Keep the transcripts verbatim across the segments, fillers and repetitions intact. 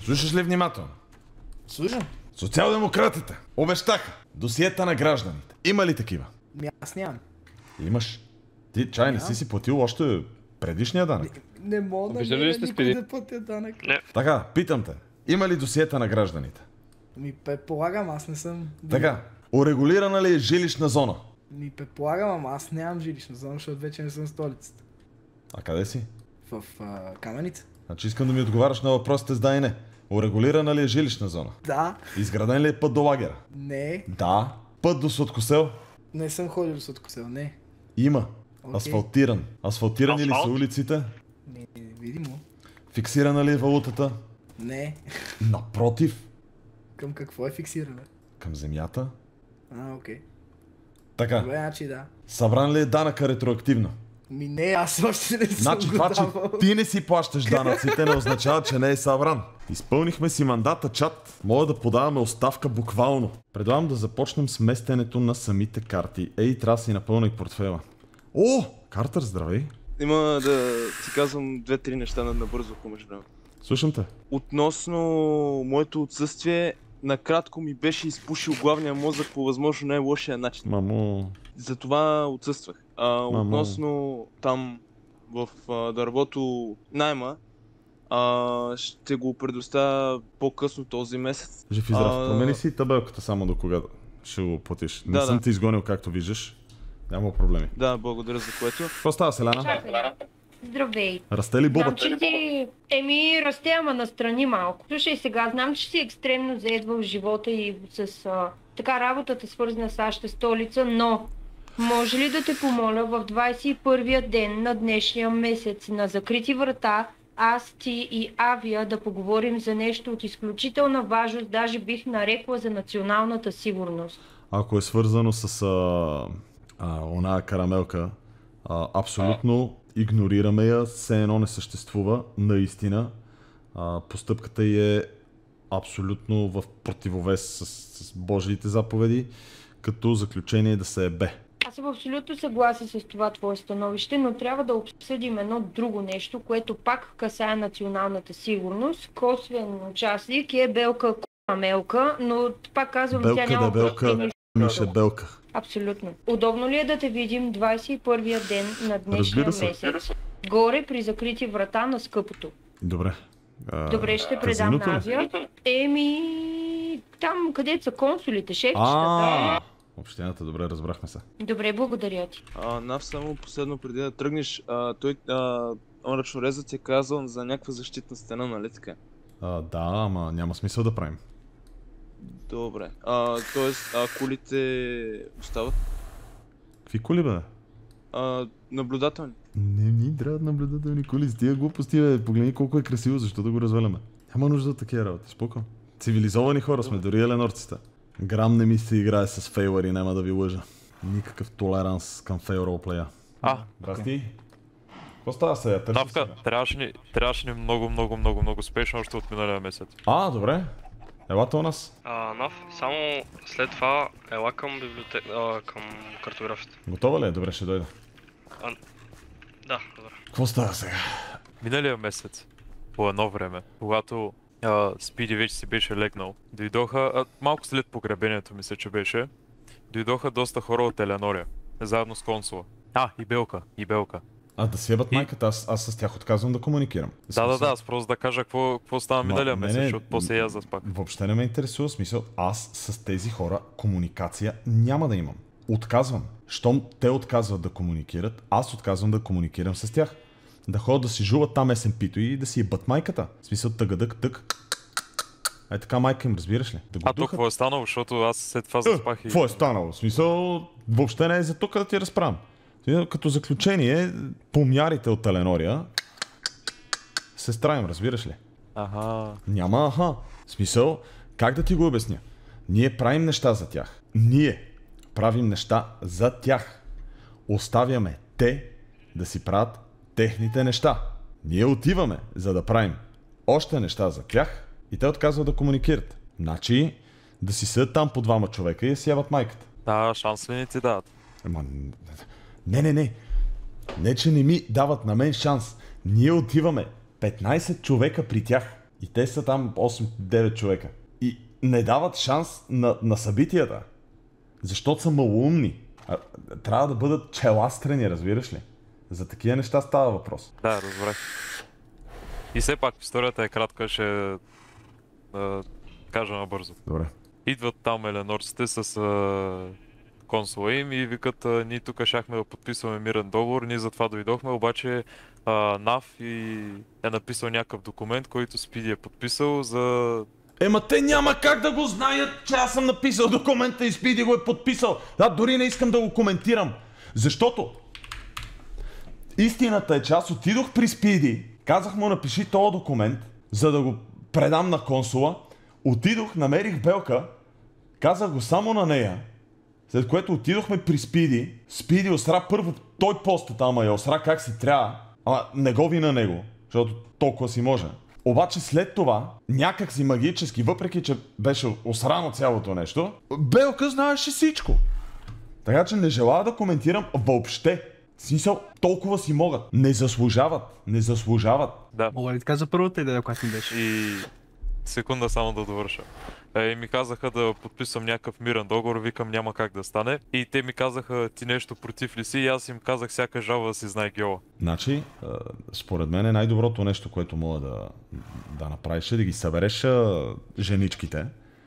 Слушаш ли внимателно? Слушам. Социал-демократите обещаха досиета на гражданите. Има ли такива? Ми аз нямам. Имаш. Ти, чай, не си си платил още предишния данък? Не, не мога да Виждали ли сте никой спили? да платя данък. Не. Така, питам те. Има ли досиета на гражданите? Ми предполагам, аз не съм... Така, урегулирана ли е жилищна зона? Ми предполагам, ама аз нямам жилищна зона, защото вече не съм в столицата. А къде си? В а, Каменица. Значи искам да ми отговаряш на въпросите с да и не. Урегулирана ли е жилищна зона? Да. Изграден ли е път до лагера? Не. Да. Път до Сладкосел? Не съм ходил с откосел, не. Има. Окей. Асфалтиран. Асфалтирани ли са Асфалт? улиците? Не, видимо. Фиксирана ли е валутата? Не. Напротив. Към какво е фиксиране? Към земята? А, окей. Така. Добре, значи да. Събран ли е данъка ретроактивно? Ми не, аз още не съм Значи го това, че давал. ти не си плащаш данъците, не означава, че не е събран. Изпълнихме си мандата, чат. Мога да подаваме оставка буквално. Предлагам да започнем с местенето на самите карти. Ей, трябва да си напълна и портфела. О, Картер, здравей. Има да ти казвам две-три неща набързо, ако имаш време. Слушам те. Относно моето отсъствие, накратко ми беше изпушил главния мозък по възможно най-лошия начин. Мамо... Затова отсъствах. А, относно там в а, дървото найма, а, ще го предоставя по-късно този месец. Жив и здрав. А, Промени си табелката само до кога ще го платиш. Не Да, съм да. те изгонил, както виждаш. Няма проблеми. Да, благодаря за което. Какво става, Селена? Здравей. Расте ли Знам, бубата? че ти... Еми, расте, ама настрани малко. Слушай сега, знам, че си екстремно заед в живота и с а, така работата свързана с нашата столица, но може ли да те помоля в двадесет и първия ден на днешния месец на закрити врата, аз, ти и Авия да поговорим за нещо от изключителна важност, даже бих нарекла за националната сигурност. Ако е свързано с а, а, оная карамелка, а, абсолютно игнорираме я, все едно не съществува, наистина. А, постъпката й е абсолютно в противовес с, с Божиите заповеди, като заключение да се ебе. Аз съм абсолютно съгласен с това твое становище, но трябва да обсъдим едно друго нещо, което пак касае националната сигурност. Косвен участник е Белка Камелка, но пак казвам, Белка тя няма дебелка, почти нищо. Мише Белка. Абсолютно. Удобно ли е да те видим двадесет и първия ден на днешния Разбира се. месец, горе при закрити врата на скъпото? Добре. А, Добре, ще предам казиното ли? на Авия. Еми, там където са консулите, шефчета. А, общината, добре, разбрахме се. Добре, благодаря ти. А, Нав, само последно преди да тръгнеш, а, той, а, он ръчнорезът ти е казал за някаква защитна стена, нали така? А, да, ама няма смисъл да правим. Добре. А, тоест, а кулите остават? Какви коли, бе? А, наблюдателни. Не ни трябва да наблюдателни коли. С тия глупости, бе. Погледни колко е красиво, защо да го разваляме. Няма нужда от такива работи, спокойно. Цивилизовани хора сме, дори еленорците. Грам не ми се играе с фейлъри, няма да ви лъжа. Никакъв толеранс към фейл ролплея. А, Здрасти. Какво става сега? Търси Навка, сега. трябваше ни, трябваше ни много, много, много, много спешно още от миналия месец. А, добре. Елата у нас. А, Нав, само след това ела към библиотека, а, към картографията. Готова ли е? Добре, ще дойда. А, да, добре. Какво става сега? Миналия месец, по едно време, когато а, Спиди вече си беше легнал, дойдоха, а, малко след погребението мисля, че беше, дойдоха доста хора от Еленория, заедно с консула. А, и Белка, и Белка. А, да си ебат И- майката, аз, аз с тях отказвам да комуникирам. Да, да, да, аз просто да кажа какво, какво става Ма, миналия не, месец, не, защото после я заспах. Въобще не ме интересува смисъл. Аз с тези хора комуникация няма да имам. Отказвам. Щом те отказват да комуникират, аз отказвам да комуникирам с тях. Да ходят да си жуват там ес ем пи-то и да си ебат майката. В смисъл тъгъдък тък. Е така майка им, разбираш ли? Да го А то духат. какво е станало, защото аз след това Е, заспах и... Какво е станало? В смисъл, въобще не е за тук да ти разправям. Като заключение, помярите от Еленория се стравим, разбираш ли? Ага. Няма аха. В смисъл, как да ти го обясня? Ние правим неща за тях. Ние правим неща за тях. Оставяме те да си правят техните неща. Ние отиваме, за да правим още неща за тях и те отказват да комуникират. Значи, да си седят там по двама човека и да си ябат майката. Да, шанс ли не ти дават? Ама, не, не, не. Не, че не ми дават на мен шанс. Ние отиваме петнайсет човека при тях И те са там осем-девет човека. И не дават шанс на, на събитията. Защото са малоумни. А, трябва да бъдат челастрени, разбираш ли? За такива неща става въпрос. Да, разбрах. И все пак историята е кратка, ще а, кажа набързо. Добре. Идват там еленорците с а, консула им и викат, а, ние тук щяхме да подписваме мирен договор, ние затова дойдохме, обаче а, НАВ и е написал някакъв документ, който Спиди е подписал за... Ема те няма как да го знаят, че аз съм написал документа и Спиди го е подписал. Да, дори не искам да го коментирам. Защото истината е, че аз отидох при Спиди, казах му напиши този документ, за да го предам на консула. Отидох, намерих Белка, казах го само на нея, след което отидохме при Спиди. Спиди осра първо той поста там, а я осра как си трябва, ама не го ви на него, защото толкова си може. Обаче след това, някак си магически, въпреки че беше осрано цялото нещо, Белка знаеше всичко. Така че не желая да коментирам въобще. В смисъл, толкова си могат. Не заслужават. Не заслужават. Да. Мога ли да кажа първата идея, която ми беше? И секунда само да довърша. Е, ми казаха да подписвам някакъв мирен договор, викам няма как да стане. И те ми казаха ти нещо против ли си и аз им казах всяка жаба да си знае геола. Значи, според мен е най-доброто нещо, което мога да, да направиш е да ги събереш женичките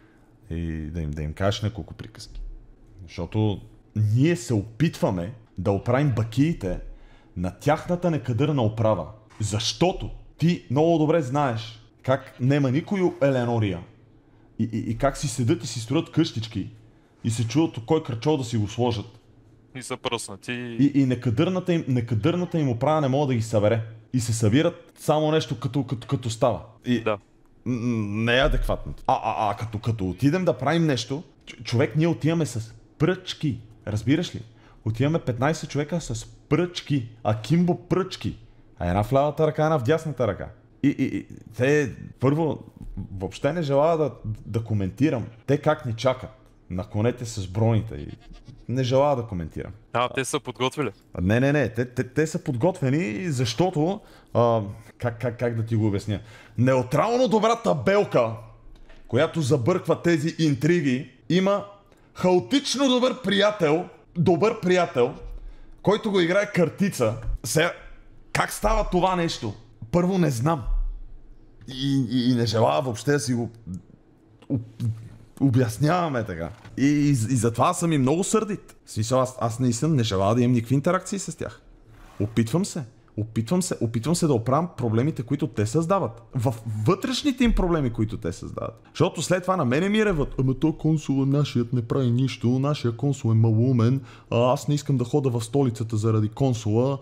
и да им, да им кажеш няколко приказки. Защото ние се опитваме да оправим бакиите на тяхната некадърна оправа. Защото ти много добре знаеш как нема никой Еленория и, и, и как си седат и си строят къщички и се чудат кой кръчол да си го сложат. И са пръснати. И, и некадърната, им, некадърната им оправа не мога да ги събере. И се събират само нещо като, като, като става. И Да. не е адекватно. А, а, а като, като отидем да правим нещо, човек ние отиваме с пръчки. Разбираш ли? Отиваме петнайсет човека с пръчки. Акимбо пръчки. А една в лявата ръка, една в дясната ръка. И, и, и те първо въобще не желая да, да коментирам. Те как ни чакат на конете с броните. И не желая да коментирам. А, те са подготвили. Не, не, не. Те, те, те са подготвени, защото... А, как, как, как да ти го обясня? Неутрално добрата Белка, която забърква тези интриги, има хаотично добър приятел, добър приятел, който го играе картица. Сега, как става това нещо? Първо не знам. И, и, и не желая въобще да си го обясняваме така. И, и, и затова съм и много сърдит. В смисъл, аз, аз наистина не желая да имам никакви интеракции с тях. Опитвам се. Опитвам се, опитвам се да оправям проблемите, които те създават. В вътрешните им проблеми, които те създават. Защото след това на мене ми реват. Ама то консула нашият не прави нищо, нашия консул е малумен, а аз не искам да хода в столицата заради консула.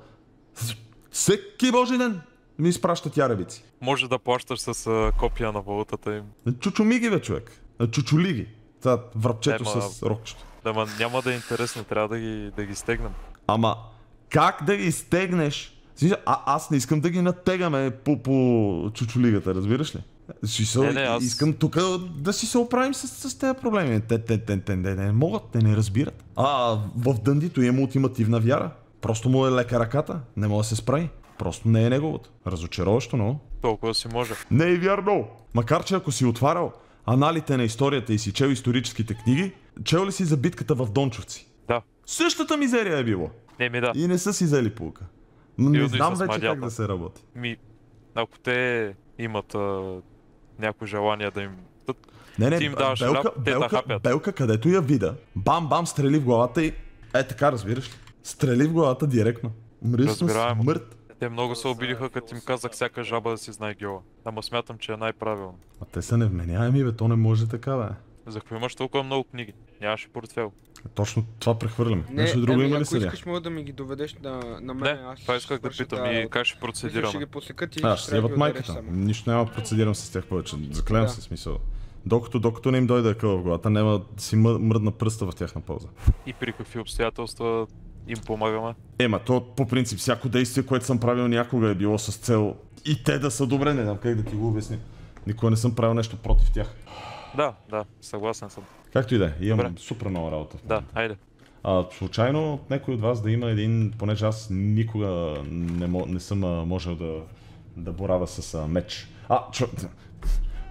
Всеки божи ден ми изпращат яребици. Може да плащаш с а, копия на валутата им. Чучумиги бе, човек. Чучулиги. Това връбчето Ема, с рокчето. Да, ма няма да е интересно, трябва да ги, да ги стегнем. Ама как да ги стегнеш? А, аз не искам да ги натегаме по, по чучулигата, разбираш ли? Не, не, аз... Искам тук да си се оправим с, с тези проблеми. Те, те, те, те, те не могат, те не разбират. А в Дъндито има ултимативна вяра. Просто му е лека ръката, не може да се справи. Просто не е неговото. Разочароващо, но... Толкова си може. Не е вярно! Макар че ако си отварял аналите на историята и си чел историческите книги, чел ли си за битката в Дончовци? Да. Същата мизерия е било. Не ми да. И не са си взели пулка. Не знам вече как да се работи. Ми, ако те имат а, някое желание да им... Не, не, ти им даваш белка, хляб, те белка, да хапят. Белка, където я вида, бам-бам, стрели в главата и... Е така, разбираш ли? Стрели в главата директно. Мръсно смърт. Те много се обидиха, като им казах всяка жаба да си знае геола. Ама смятам, че е най-правилно. А те са невменяеми, бе, то не може така, бе. За какво имаш толкова много книги? Нямаше портфел. Точно това прехвърлям. Не, нещо друго еми, има ли ако сега? искаш, мога да ми ги доведеш на, на мен. Не, аз това исках да питам и как ще процедираме. Ще ги посекат и А, ще ще трябва сливат да ги майката. само. Нищо няма да процедирам с тях повече. Заклевам Да. се, смисъл. Докато, докато не им дойде акъл в главата, няма да си мъ- мръдна пръста в тяхна полза. И при какви обстоятелства им помагаме? Ема, то по принцип всяко действие, което съм правил някога е било с цел и те да са добре, не знам как да ти го обясня. Никога не съм правил нещо против тях. Да, да, съгласен съм. Както и да е, имам Добре. супер много работа. Да, хайде. А, случайно някой от вас да има един, понеже аз никога не, мо, не съм а, можел да, да боравя с а, меч. А, чу...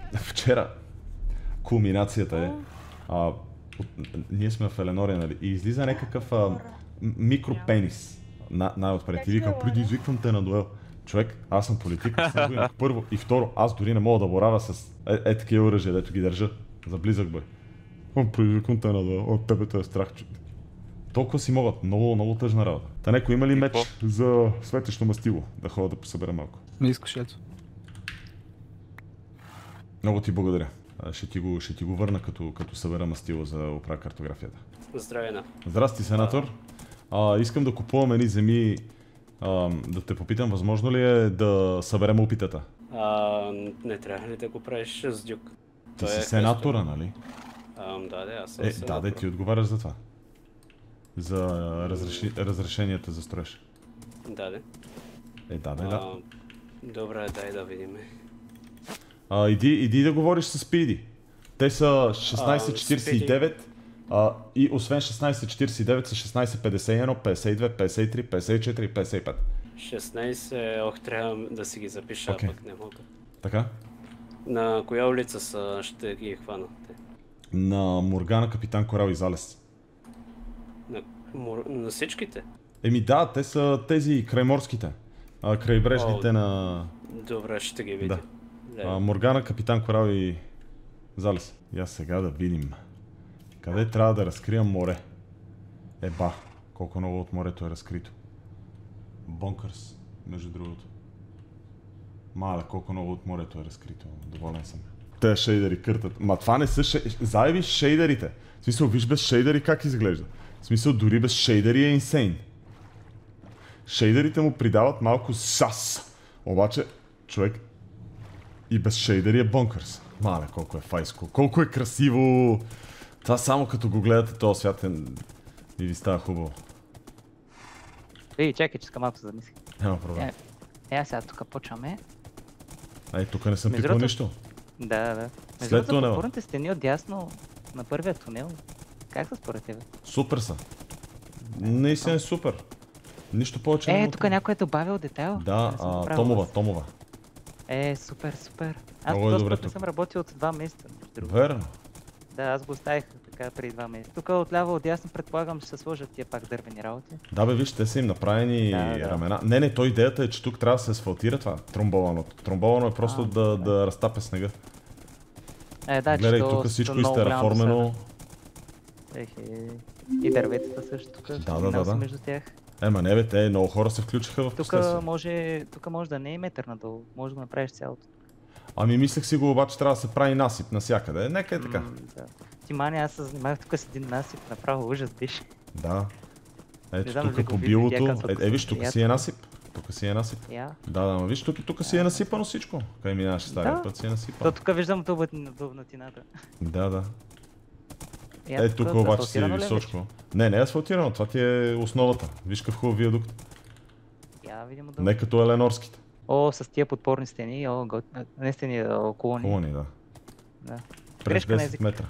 Вчера кулминацията е, а, от, ние сме в Еленория, нали, и излиза някакъв а, м- микропенис на, най-отпред и вика, предизвиквам те на дуел. Човек, аз съм политик, с него имах първо и второ, аз дори не мога да боравя с е, е такива оръжия, дето ги държа за близък бой. О, предизвиквам те на дуел, от тебе те е страх, че... Толкова си могат, много, много тъжна работа. Та някой има ли меч за светещо мастило, да ходя да посъбера малко? Не искаш, ето. Много ти благодаря. Ще ти го, ще ти го върна като, като събера мастило за оправя картографията. Здравейна. Здрасти, сенатор. А, искам да купувам едни земи. А, да те попитам, възможно ли е да съберем опитата? А, не трябва ли да го правиш с дюк? Ти Той си е сенатора, късно. нали? А, да, да, аз съм Е, сенатор. да, да, ти отговаряш за това. За разреши, разрешенията за строеж. Да, да. Е, да, да, А, да. добре, дай да видим. А, иди, иди да говориш с Спиди. Те са шестнайсет четирийсет и девет а, и освен шестнайсет четирийсет и девет са шестнайсет петдесет и едно, петдесет и две, петдесет и три, петдесет и четири, петдесет и пет. шестнайсет, ох, трябва да си ги запиша, Окей. а пък не мога. Така? На коя улица са, ще ги хвана? те? На Моргана, Капитан Корал и Залез. На, мор... на всичките? Еми да, те са тези крайморските. А, крайбрежните О, на Добре, ще ги видя. да. а, Моргана, Капитан Корал и Залез. И аз сега да видим. Къде трябва да разкрием море? Еба, колко много от морето е разкрито. Бонкърс, между другото. Мале, колко много от морето е разкрито. Доволен съм. Те шейдери къртат. Ма това не са шейдери. Заеби шейдерите. В смисъл, виж без шейдери как изглежда. В смисъл, дори без шейдери е инсейн. Шейдерите му придават малко сас. Обаче, човек и без шейдери е бонкърс. Мале, колко е файско. Колко е красиво. Това само като го гледате този свят е... и ви става хубаво. Ей, чакай, че иска малко се замислих. Няма проблем. Е, е, сега тук почваме. Ай, тук не съм Между пипал другото- нищо. Да, да. След Между другото, тунела. подпорните стени отдясно на първия тунел. Как са според тебе? Супер са. Наистина е супер. Нищо повече не Е, мога тук да- някой е добавил детайл. Да, Не съм а, направил Томова, аз. Томова. Е, супер, супер. Аз Много е по този добре път не тук. съм работил от два месеца. между другото. Верно. Да, аз го оставих така преди два месеца. Тук отляво, отдясно предполагам, ще се сложат тия пак дървени работи. Да бе, виж, те са им направени Да, да. рамена. Не, не, то идеята е, че тук трябва да се асфалтира това, тромбованото. Тромбовано е просто А, да, добре. да разтапя снега. Е, да, Гледай, че то тук с всичко много голяма изтераформено. досада. Ехе. И дърветата също тук. Да, да, минал да, съм да. между тях. Ема не бе, те много хора се включиха в Тук последствие. може, тук може да не е метър надолу, може да го направиш цялото. Ами мислех си го, обаче трябва да се прави насип навсякъде. Нека е така. М, да. Ти мани, аз се занимавах тук с един насип, направо ужас беше. Да. Не Ето знам дали тук го по виждате, билото. тя казва, Е, е, виж, тук приятно. си е насип. Тук си е насип. Я. Да, да, ма виж, тук, тук си е насипано всичко. Къде минаваш стария Да. път си е То насипано. тук виждам дълбнатината. Да, да. Я, Е, тук обаче си е асфалтирано ли вече? височко. Не, не е асфалтирано, това ти е основата. Виж какъв хубав виадукт. Я видим отдолу. Не като еленорските. О, с тия подпорни стени, о, го... не стени, а колони. Колони, да. Да. През Грешка на десет език. метра.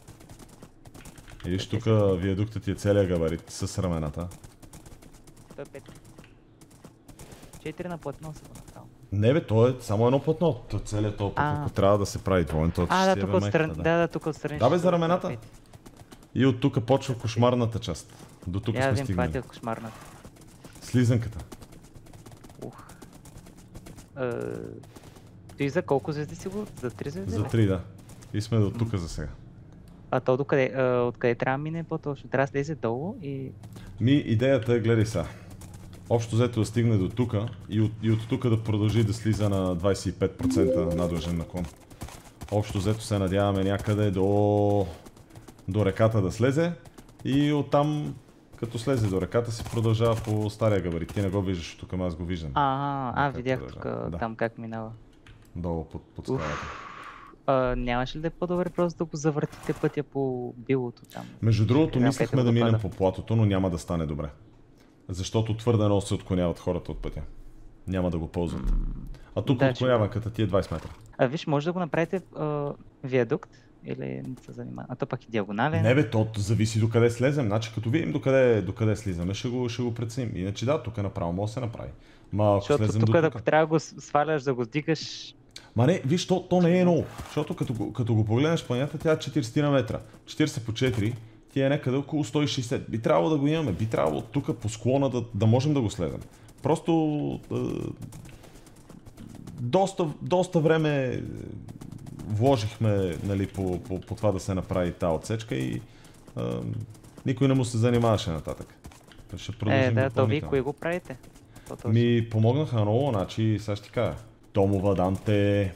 И виж тук виадуктът ти е целият габарит с рамената. Той е пет. Четири на платно са го направил. Не бе, то е само едно платно. То целият този път, А. ако трябва да се прави двоен, то А, ще да, си е тук бе отстрани, майката, да, да, тук отстрани. Да, бе, ще за са рамената. пети. И от тук почва кошмарната част. До тук Я сме видим, това ти е стигнали. кошмарната. Слизанката. Ух. Е, Ти за колко звезди си го? За три звезди? За ли? три, да. И сме до тук за сега. А то докъде, е, откъде трябва да мине по-точно? Трябва да слезе долу и... Ми, идеята е, гледай сега. Общо взето да стигне до тук и от, и от тук да продължи да слиза на двайсет и пет процента надлъжен наклон. Общо взето се надяваме някъде до, до реката да слезе и оттам, като слезе до реката, си продължава по стария габарит. Ти не го виждаш, тук аз го виждам. А, а, Как видях тук продължава? Да. там как минава. Долу под, под Уф. старата. А, нямаше ли да е по-добре просто да го завъртите пътя по билото там? Между другото, Знам мислехме където да минем пада. по платото, но няма да стане добре. Защото твърде много се отклоняват хората от пътя. Няма да го ползват. А тук да, че- отклоняванката ти е двайсет метра. А виж, може да го направите а, виадукт или не се занимава. А то пък и диагонален. Не бе, то зависи до къде слезем. Значи като видим до къде, до къде слизаме, ще го, ще го преценим. Иначе да, тук направо може да се направи. Ма ако Защото слезем тук, до ако тук. трябва да го с- сваляш, да го вдигаш, Ма не, виж, то, то не е много, защото като, го- като го погледнеш планета, тя е четирийсет на метра. четирийсет по четири, ти е някъде около сто и шейсет. Би трябвало да го имаме, би трябвало тук по склона да, да можем да го следваме. Просто е, доста, доста време вложихме, нали, по, по, по това да се направи тази отсечка и е, никой не му се занимаваше нататък. Ще продължим Е, да, то вие допълнително. кои го правите? То Ми помогнаха много, значи сега ще ти кажа. Томова, Данте,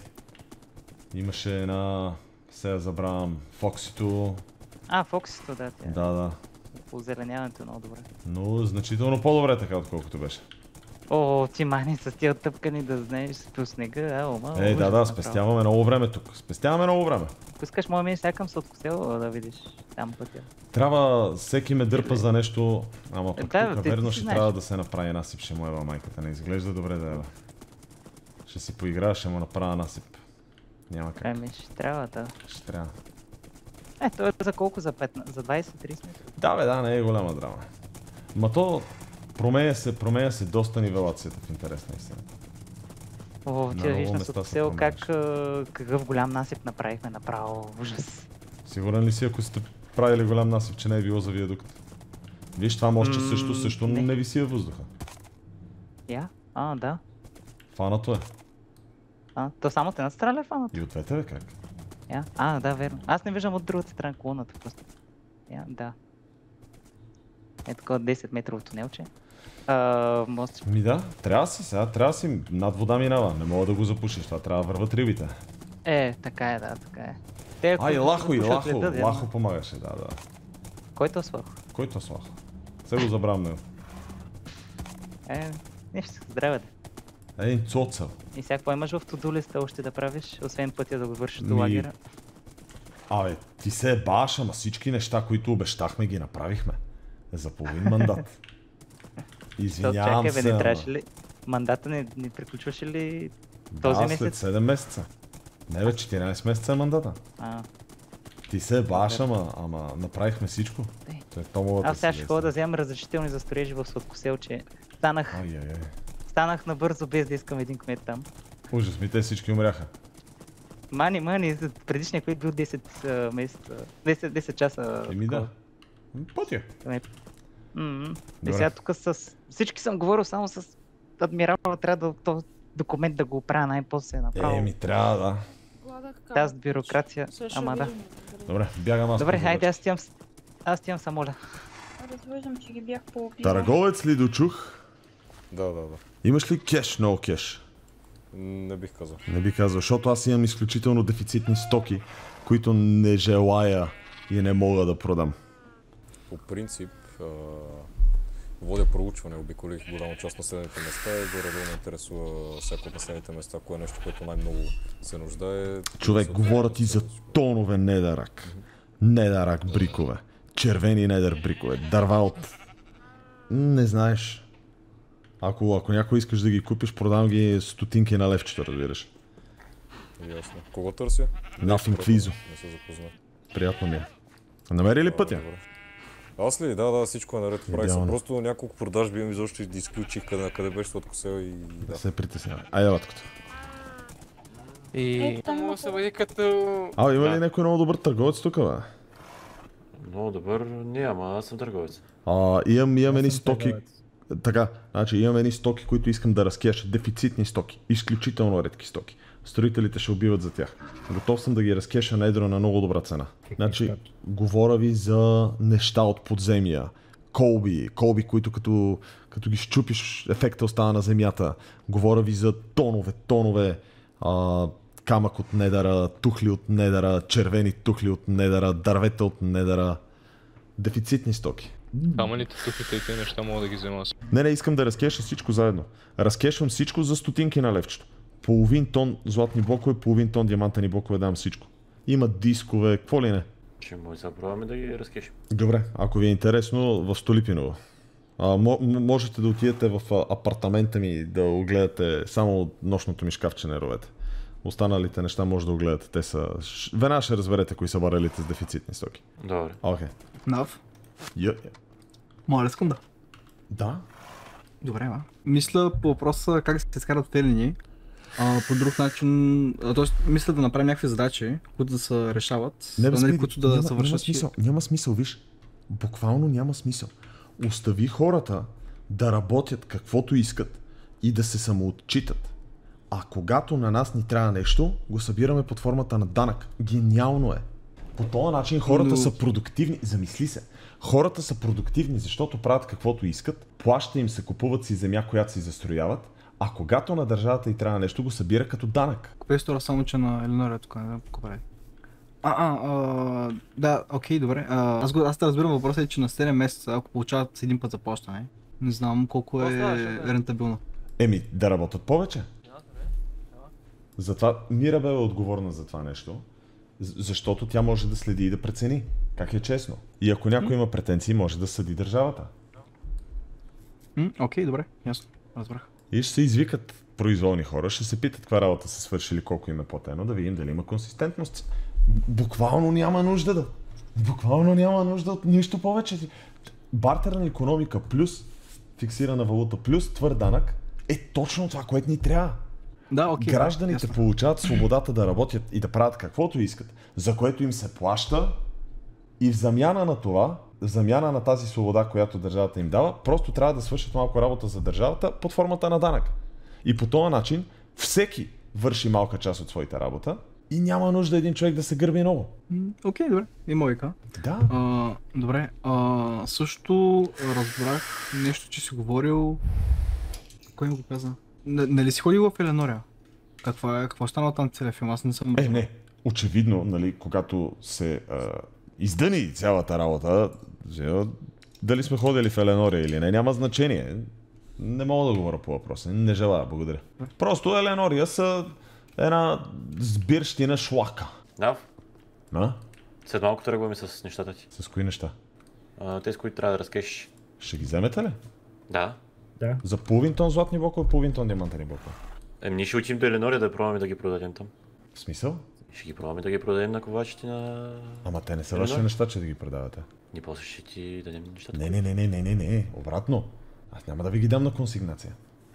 имаше една, сега забравям, Фоксито, А, Фоксито, да, тя. да, да. Озеленяването е много добре. Но значително по-добре така, отколкото беше. О, ти мани с тия тъпкани да знаеш по снега, а, ома. Е, да, да, спестяваме много време тук. Спестяваме много време. Ако искаш, мога ми сякам се откосел да видиш там пътя. Трябва, всеки ме дърпа за нещо, ама пък Да, тук ти- верно ти ще знаеш. трябва да се направи насип, ще му ева майката, не изглежда добре да ева. Ще си поиграя, ще му направя насип. Няма как, Ами, ще трябва да. ще трябва. Е, то е за колко? За петнайсет, за двайсет трийсет метра? Да бе, да, не е голяма драма. Ма то променя се, променя се доста нивелацията в интерес на истината. О, На ти да много видиш на места се Соткосел как, а, какъв голям насип направихме направо. Ужас. Сигурен ли си, ако сте правили голям насип, че не е било за виадукт? Виж, това мостче М, също, също не. не виси във въздуха. Я? А, да. Фанато е. А, то само от една страна ли е фанато? И от двете бе как? Я? А, да, верно. Аз не виждам от другата страна колоната просто. Я, да. Е такова десет метрово тунелче. А, мост. Ми да, трябва си сега, трябва си, над вода минава, не мога да го запушиш, това трябва да върват рибите. Е, така е, да, така е. Те, А, и които Лахо, и запушат Лахо, леда, да, Лахо помагаше, да, да. Който е с Лахо? Който е с Лахо? Се го забравям него. Е, нещо, здраве да. Един цоцел. И сега какво имаш в to-do листа още да правиш, освен пътя да го вършиш до Ми, лагера? Абе, ти се баш, ама всички неща, които обещахме, ги направихме. За половин мандат. То, Извинявам чакай, се, бе, не ама- трябваше ли? Мандата не, не приключваше ли този да, след месец? седем месеца. Не бе, четиринайсет месеца е мандата. А, Ти се баш, ама, ама направихме всичко. Ей. То е Томовата аз сега си ще ходя да лесна. вземам разрешителни за строежи в Сладкоселче. Станах, Ай, ай, ай. станах набързо без да искам един кмет там. Ужас ми, те всички умряха. Мани, мани, за предишния кмет бил десет а, месеца, десет, десет часа. Еми да. такова Пътя. кмет. М-м. И Добре. сега тук с... Всички съм говорил само с адмирала, трябва да този документ да го правя най-после направо. Еми, трябва да. Тази бюрокрация, ама да. Добре, бягам аз. Добре, по хайде, задача. аз стивам, с- аз стивам самоля. Развиждам, че ги бях по Търговец ли дочух? Да, да, да. Имаш ли кеш, много кеш? Не бих казал. Не би казал, защото аз имам изключително дефицитни стоки, които не желая и не мога да продам. По принцип, а, водя проучване, обиколих голяма част на населените места и горе-долу ме интересува всяко от населените места, кое е нещо, което най-много се нуждае. Човек, Съответно, говоря ти за тонове недърак. Недърак брикове. Червени недър брикове. Дърва от... Не знаеш. Ако, ако някой искаш да ги купиш, продам ги стотинки на левчето, разбираш. Ясно. Кого търся? Nothing Kvizo. Не се запознах. Приятно ми е. Намери ли пътя? Добре. Аз ли? Да, да, всичко е наред. Правих съм Идеално. просто няколко продажби имам изобщо и да изключих къде, къде беше Сладкосел и да. Не се притеснявай. Айде, баткото. И... Му се води като... А, има ли Да. някой много добър търговец тук, бе? Много добър няма, аз съм търговец. А, имам, имам едни стоки. Така, значи имам едни стоки, които искам да разкеша. Дефицитни стоки. Изключително редки стоки. Строителите ще убиват за тях. Готов съм да ги разкеша на едро на много добра цена. Значи, говоря ви за неща от подземия. Колби, колби, които като, като ги щупиш, ефекта остава на земята. Говоря ви за тонове, тонове а, камък от недъра, тухли от недъра, червени тухли от недъра, дървета от недъра. Дефицитни стоки. Камъните, тухлите и тези неща мога да ги взема аз. Не, не, искам да разкеша всичко заедно. Разкешвам всичко за стотинки на левчето. Половин тон златни блокове, половин тон диамантени блокове дам всичко. Има дискове, какво ли не. Ще може да пробваме да ги разкешим. Добре, ако ви е интересно, в Столипиново. А, мо- м- можете да отидете в а, апартамента ми да огледате само нощното ми шкафче на ровете. Останалите неща може да огледате. Те са... Ш... Веднага ще разберете кои са барелите с дефицитни стоки. Добре. Окей. Okay. Нав? Я... Моля, секунда. Да? Добре, ма. Мисля по въпроса как се изкарат те линии. а, по друг начин, т.е. мисля да направим някакви задачи, които да се решават, Не, бе, нали, които да няма, се вършат. няма смисъл, няма смисъл, виж. Буквално няма смисъл. Остави хората да работят каквото искат и да се самоотчитат. А когато на нас ни трябва нещо, го събираме под формата на данък. Гениално е. По този начин хората Но... са продуктивни. Замисли се. Хората са продуктивни, защото правят каквото искат, плаща им се, купуват си земя, която си застрояват, а когато на държавата и трябва нещо, го събира като данък. Купе стора само, че на Еленора тук, не да прави. А, а, а, да, окей, добре. А, аз, го, аз да разбирам въпроса е, че на седем месеца, ако получават един път заплащане, не знам колко е рентабилно. Еми, да работят повече. Затова Мирабел е отговорна за това нещо, защото тя може да следи и да прецени как е честно. И ако някой има претенции, може да съди държавата. Окей, добре, ясно, разбрах. И ще се извикат произволни хора, ще се питат каква работа са свършили, колко им е платено, да видим дали има консистентност. Буквално няма нужда да. Буквално няма нужда от нищо повече. Бартерна икономика плюс фиксирана валута плюс твърд данък е точно това, което ни трябва. Да, окей. Гражданите да, получават свободата да работят и да правят каквото искат, за което им се плаща, и в замяна на това, в замяна на тази свобода, която държавата им дава, просто трябва да свършат малко работа за държавата под формата на данък. И по този начин всеки върши малка част от своята работа и няма нужда един човек да се гърби много. Окей, okay, добре, има логика. Да. А, добре, а, също разбрах нещо, че си говорил... Кой ми го каза? Н- нали си ходил в Еленория? Каква е, какво е станало там целия филм? Аз не съм... Е, не. Очевидно, нали, когато се а, издъни цялата работа, дали сме ходили в Еленория или не, няма значение. Не мога да говоря по въпроса, не желая, благодаря. Просто Еленория са една сбирщина шлака. Да. А? След малко тръгваме с нещата ти. С кои неща? А, те, с които трябва да разкешиш. Ще ги вземете ли? Да. Да. За половин тон златни блокове, половин тон диамантени блокове. Ем, ние ще отидем до Еленория да пробваме да ги продадем там. В смисъл? Ще ги пробваме да ги продадем на ковачите на... Ама те не са ваши неща, че да ги продавате. Ние после ще ти дадем нещата. Не, не, не, не, не, не, не, обратно. Аз няма да ви ги дам на консигнация.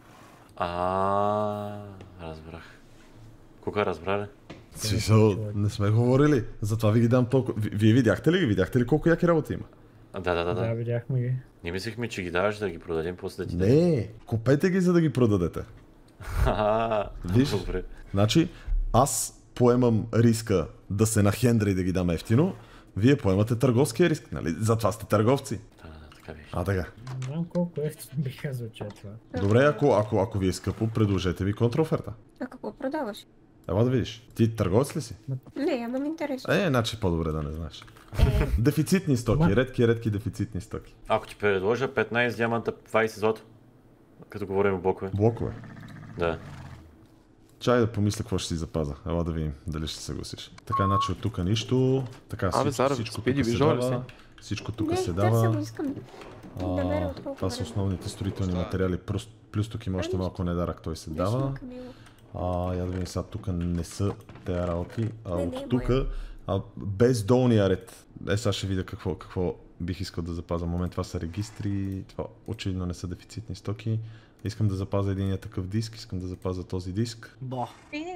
А, разбрах. Кога разбрали? Смисъл, не сме говорили. Затова ви ги дам толкова. Вие видяхте ли ги? Видяхте ли колко яки работи има? А, да, да, да, да. Да, видяхме ги. Не мислихме, че ги даваш да ги продадем, после да ти Не, купете ги, за да ги продадете. Ха-ха, Виж? добре. Значи, аз поемам риска да се нахендра и да ги дам ефтино, вие поемате търговския риск, нали? Затова сте търговци. Да, да, така беше. А, така. Не знам колко ефтино биха звуча това. Добре, ако, ако, ако ви е скъпо, предложете ви контраоферта. А какво продаваш? Ела да видиш. Ти търговец ли си? Не, ама ми интересно. Е, значи по-добре да не знаеш. Дефицитни стоки, редки, редки дефицитни стоки. Ако ти предложа петнайсет диаманта, двайсет злато, като говорим блокове. Блокове? Да. Чай да помисля какво ще си запаза. Ела да видим дали ще се съгласиш. Така, значи от тук нищо. Така, всичко, Зара, всичко спиди, тук се виждал ли дава. Всичко тук Не, се търся го, дава. искам да А, намеря от колко това са време. основните строителни материали. Плюс, плюс тук има още малко недарък, той се дава. А, я да видим сега, тук не са тези работи. А Не, не, от тук, а, без долния ред. Е, сега ще видя какво, какво бих искал да запазя. Момент, това са регистри, това очевидно не са дефицитни стоки. Искам да запазя единия такъв диск, искам да запазя този диск. Ба.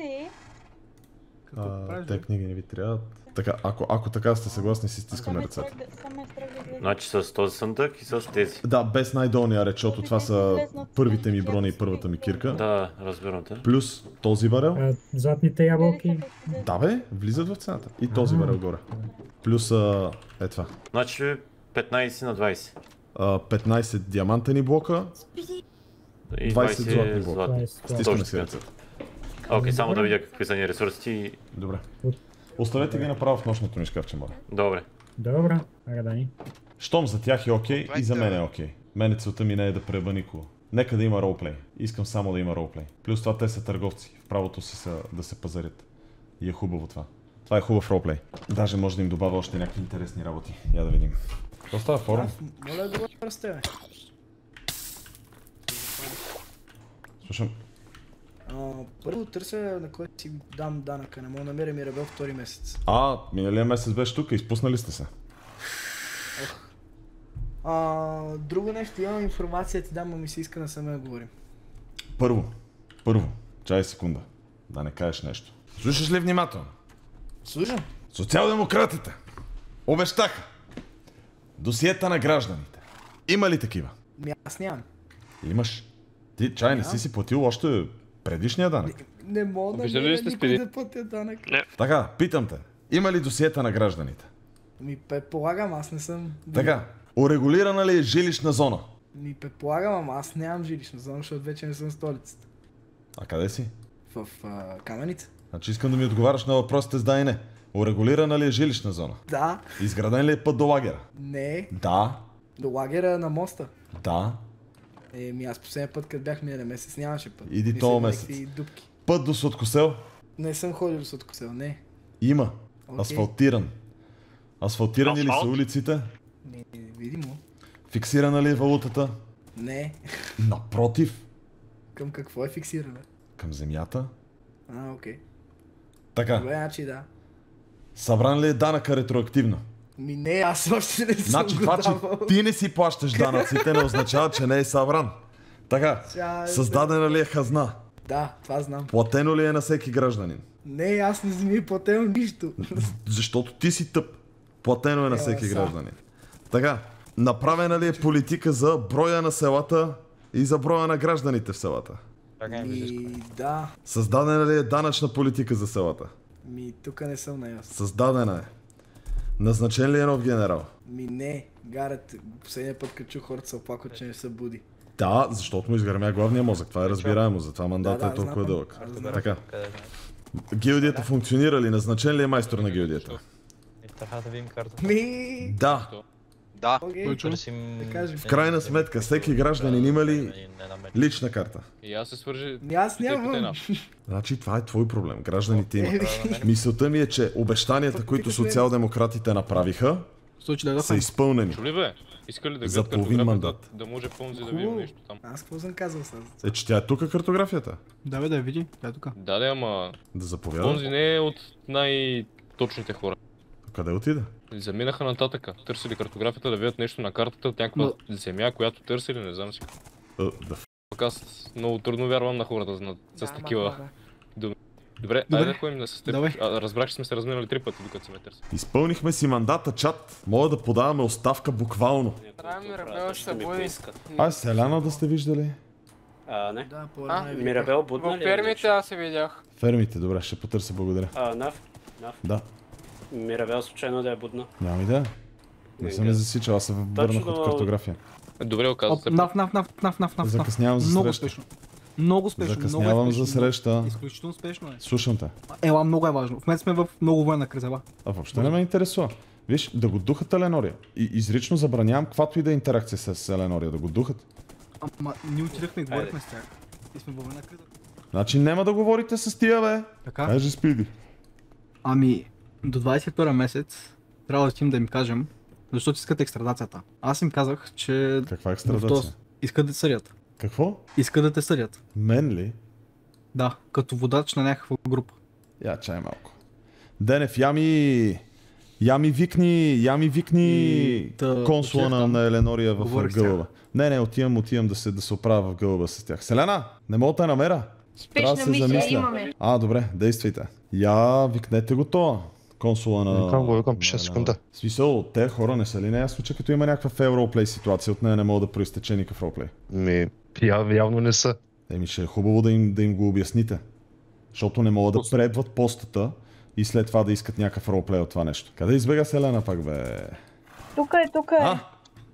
А, те книги не ви трябват. Така, ако, ако така сте съгласни, си стискаме ръцете. Значи с този съндък и с тези. Да, без най-долния ред, защото това са първите ми брони и първата ми кирка. Да, разбирам те. Плюс този барел. А, златните ябълки. Да бе, влизат в цената. И този барел горе. Плюс а, е това. Значи петнайсет на двайсет. А, петнайсет диамантени блока. И двайсет златни блока. златни. Стискаме си ръцете. Окей, само да видя какви са ни ресурсите и... Добре. Оставете ги направо в нощното ми шкафче, моля. Добре. Добре, ага Дани. Щом за тях е окей, и за мен е окей. Мене целта ми не е да преба никого. Нека да има ролплей. Искам само да има ролплей. Плюс това те са търговци. В правото си са да се пазарят. И е хубаво това. Това е хубав ролплей. Даже може да им добавя още някакви интересни работи. Я да видим. Какво става форум? Моля да го разтеме. Слушам. Uh, първо търся на кой си дам данъка, не мога да намеря Мирабел втори месец. А, миналия месец беше тук, изпуснали сте се. Ох. Uh, друго нещо, имам информация, ти дам, но ми се иска на саме да говорим. Първо, първо, чай секунда. да не кажеш нещо. Слушаш ли внимателно? Слушам. Социал-демократите обещаха досиета на гражданите. Има ли такива? Ми аз нямам. Имаш. Ти, чай, не си си платил още предишния данък? Не мога да Виждали ли сте никой спиди? да платя данък. Не. Така, питам те. Има ли досиета на гражданите? Ми предполагам, аз не съм... Така, урегулирана ли е жилищна зона? Ми предполагам, ама аз нямам жилищна зона, защото вече не съм в столицата. А къде си? В а, Каменица. Значи искам да ми отговаряш на въпросите с да и не. Урегулирана ли е жилищна зона? Да. Изграден ли е път до лагера? Не. Да. До лагера на моста. Да. Еми аз последния път, като бях миналия месец, нямаше път. Иди Мисля, този има месец. някакви дупки. Път до Сладкосел? Не съм ходил до Сладкосел, не. Има. Окей. Асфалтиран. Асфалтирани ли са Асфалт? улиците? Не, видимо. Фиксирана ли е валутата? Не. Напротив. Към какво е фиксирана? Към земята. А, окей. Така. Добре, значи да. Събран ли е данъка ретроактивно? Ми не, аз още не съм Значи го това, че давал. ти не си плащаш данъците, не означава, че не е събран. Така, Чай, създадена ли е хазна? Да, това знам. Платено ли е на всеки гражданин? Не, аз не ми е платено нищо. Защото ти си тъп. Платено е на Ела всеки са. гражданин. Така, направена ли е политика за броя на селата и за броя на гражданите в селата? Ми, да. Създадена ли е данъчна политика за селата? Ми, тук не съм наясно. Създадена е. Назначен ли е нов генерал? Ми не, Гарет, последния път като чух хората се оплакват, че не се буди. Да, защото му изгърмя главния мозък. Това е разбираемо, затова мандата Да, да, е толкова знам. дълъг. Аз знам. Така. Гилдията функционира ли? Назначен ли е майстор на гилдията? Трябва да видим картата. Ми... Да. Да. Окей, Търсим... да кажем. В крайна сметка, всеки гражданин има ли лична карта? И аз се свържи... Ми аз нямам. Значи това е твой проблем. Гражданите имат. Еми. Мисълта ми е, че обещанията, които социал-демократите направиха, са изпълнени. Чули бе? Иска ли да За гледат половин картографията, мандат. да може Понзи да видим Хубаво. нещо там? Аз какво съм казал сега? Е, че тя е тук картографията. Да бе, да я види. Тя е тук. Да, да, ама... Да заповяда. Понзи не е от най-точните хора. Къде отида? Заминаха нататъка. Търсили картографията да видят нещо на картата от някаква земя, която търсили, не знам си. Uh, да. Пък аз много трудно вярвам на хората на, с такива думи. Добре, Добре. айде да ходим да се стъпи. Давай. А, разбрах, че сме се разминали три пъти, докато се ме търси. Изпълнихме си мандата, чат. Мога да подаваме оставка буквално. Мирабел ще буди. А, Селяна да сте виждали? А, не. Да, по А? Мирабел будна В ли? фермите аз се видях. Фермите, добре, ще потърся, благодаря. А, Нав? Нав? Да, Мирабел случайно да е будна. нямам идея. Не съм я засичал, аз се върнах от картография. Добре, оказва се. Нав, нав, нав, нав, нав, нав. Закъснявам за Много среща. спешно. Много спешно. Закъснявам много е за спешно. среща. Изключително спешно е. Слушам те. Ела, много е важно. В момента сме в много военна криза, ба. А въобще не ме интересува. Виж, да го духат Еленория. И изрично забранявам каквато и да е интеракция с Еленория, да го духат. Ама ние отидахме и говорихме с тях. И сме във военна криза. Значи няма да говорите с тия, бе. Така? Кажи, Спиди. Ами, до двадесет и втори месец трябва да отидем да им кажем, защото искат екстрадацията. Аз им казах, че... Каква в екстрадация? този- Искат да те съдят. Какво? Искат да те съдят. Мен ли? Да, като водач на някаква група. Я чай малко. Денев, я ми... Я ми викни, я ми викни И да консула отидеш на, там. на Еленория в Говорих с тях. Гълъба. Не, не, отивам, отивам да се, да се оправя в Гълъба с тях. Селена, не мога да те намеря. Трябва да Спешна се мисия замисля. имаме. А, добре, действайте. Я викнете го това. Консула на... Викам го, викам, пише на- секунда. В смисъл, те хора не са ли неясно, че като има някаква фейл ролплей ситуация, от нея не мога да проистече никакъв ролплей? Ми, яв, явно не са. Еми ще е хубаво да им, да им го обясните. Защото не могат да предват постата и след това да искат някакъв ролплей от това нещо. Къде избега Селена пак, бе? Тук е, тук е. А?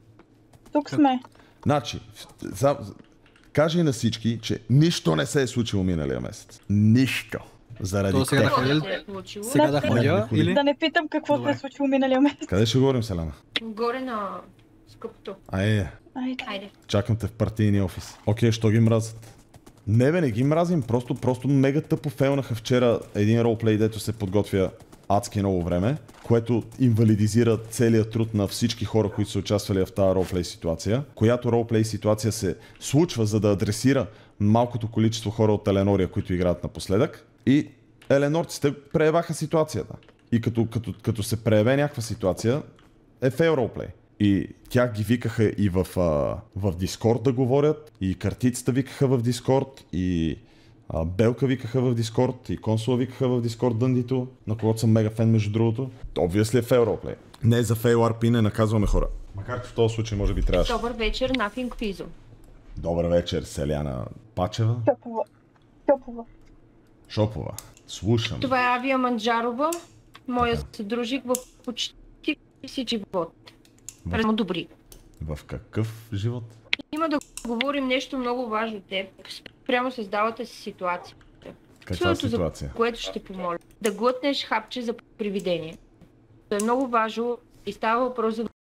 Тук сме. Значи, за, кажи на всички, че нищо не се е случило миналия месец. Нищо. Заради То сега да това. ходя, Се е случило. сега да ходя или... Да не питам какво се е случило миналия месец. Къде ще говорим, Селена? Горе на скъпото. Ае, Айде. Айде. чакам те в партийния офис. Окей, що ги мразят? Не бе, не ги мразим, просто, просто мега тъпо фейлнаха вчера един ролплей, дето се подготвя адски много време, което инвалидизира целият труд на всички хора, които са участвали в тази ролплей ситуация, която ролплей ситуация се случва, за да адресира малкото количество хора от Еленория, които играят напоследък. И еленорците преяваха ситуацията. И като, като, като се преяве някаква ситуация, е фейл ролплей. И тях ги викаха и в, а, в Дискорд да говорят, и картицата викаха в Дискорд, и А, Белка викаха в Дискорд и Консула викаха в Дискорд дъндито, на когото съм мега фен между другото. Obviously е фейл ролплей. Не е за фейл ар пи, не наказваме хора. Макар че в този случай може би трябваше. Добър вечер, Nothing Pizzo. Добър вечер, Селяна Пачева. Шопова. Шопова. Шопова. Слушам. Това е Авия Манджарова, моя съдружник в почти си живот. Размо добри. В какъв живот? Има да говорим нещо много важно от теб, прямо създалата си ситуация. Каква ситуация? За което ще помоля. Да глътнеш хапче за привидение. Това е много важно и става въпрос за...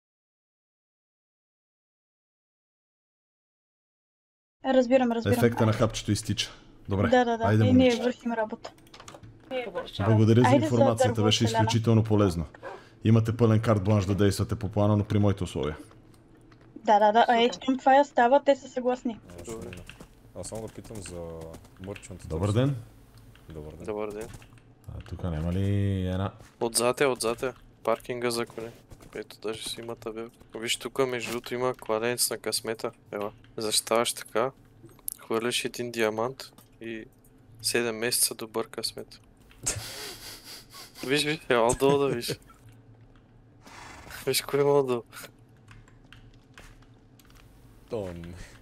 Разбирам, разбирам. Ефекта на хапчето изтича. Добре, Да, да, да. айде И момиче. ние вършим работа. Благодаря за Айде за информацията, дърво, беше Селяна. изключително полезно. Имате пълен карт бланш да действате по плана, но при моите условия. Да, да, да. А е, щом това я става, те са съгласни. Аз само да питам за мърчантата. Добър ден. Добър ден. Добър ден. А, тук няма ли една? Отзад е, отзад е. Паркинга за коне. Ето даже си има табел. Виж тук между другото има кладенец на късмета. Ела. Защитаваш така. Хвърляш един диамант и седем месеца добър късмет. Виж, виж, ела отдолу да виж. Виж кой има отдолу. Том.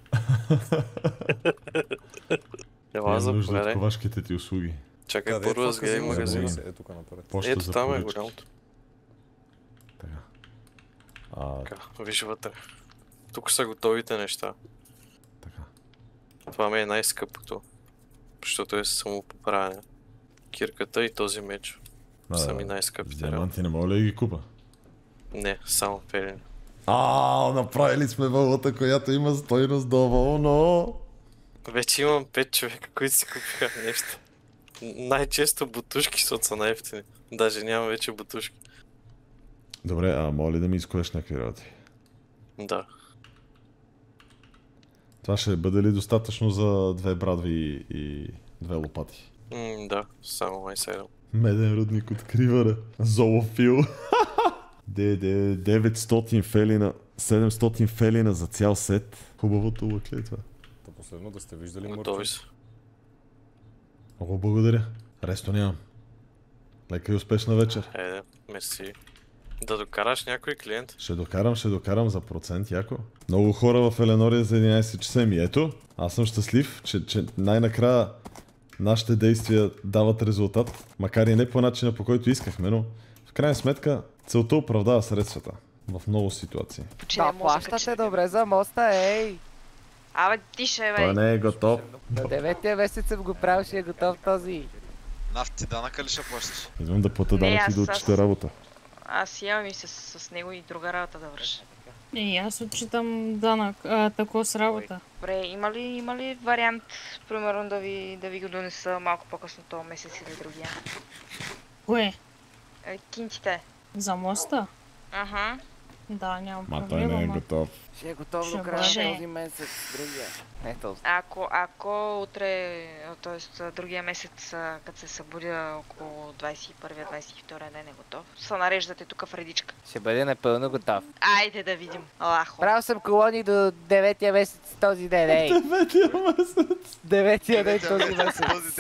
Ела Имам нужда от заповядай. ковашките ти услуги. Чакай, Къде е първо това разгледай казино? магазина. Е, тук напред. Почта Ето за там е поръчки. голямото. Така. А, Така, виж вътре. Тук са готовите неща. Така. Това ми е най-скъпото. Защото е самопоправяне. Кирката и този меч. а, Са ми най-скъпите. реално. диаманти не мога ли да ги купа? Не, само пелени. А, направили сме валута, която има стойност доволно. Вече имам пет човека, които си купиха нещо. Най-често бутушки, защото са най-ефтини. Даже няма вече бутушки. Добре, а моля ли да ми изкоеш някакви работи? Да. Това ще бъде ли достатъчно за две брадви и две лопати? М, да, само май седем. Меден рудник откриване. Зоофил. Де, деветстотин фелина, седемстотин фелина за цял сет. Хубавото лъкле това. Та последно да сте виждали Готови мърчо. са. Много благодаря. Ресто нямам. Лека и успешна вечер. Айде, мерси. Да докараш някой клиент. Ще докарам, ще докарам за процент, яко. Много хора в Еленория за единайсет часа ми. Ето, аз съм щастлив, че, че най-накрая нашите действия дават резултат. Макар и не по начина, по който искахме, но в крайна сметка целта оправдава средствата. В много ситуации. Да, плащате добре за моста, ей! Абе, тише, бе. Той не е готов. На деветия месец съм го правил, ще е готов този. Нафти данъка ли ще плащаш? Идвам да плата Не, данък и аз- да отчита работа. Аз имам и с, с него и друга работа да върша. И аз отчитам данък, а, тако с работа. Добре, има ли, има ли вариант, примерно, да ви, да ви го донеса малко по-късно този месец или другия? Кое? Е, кинтите. За моста? Ага. Да, нямам Ма той проблема. не е ма. готов. Ще е готов Ще до края на бъде. този месец, другия. Не този. Ако, ако утре, т.е. другия месец, а, като се събудя около двайсет и първи двайсет и втори ден е готов, се нареждате тук в редичка. Ще бъде напълно готов. Айде да видим. Лахо. Правил съм колони до деветия месец този ден, ей! Деветия месец! Деветия ден този месец.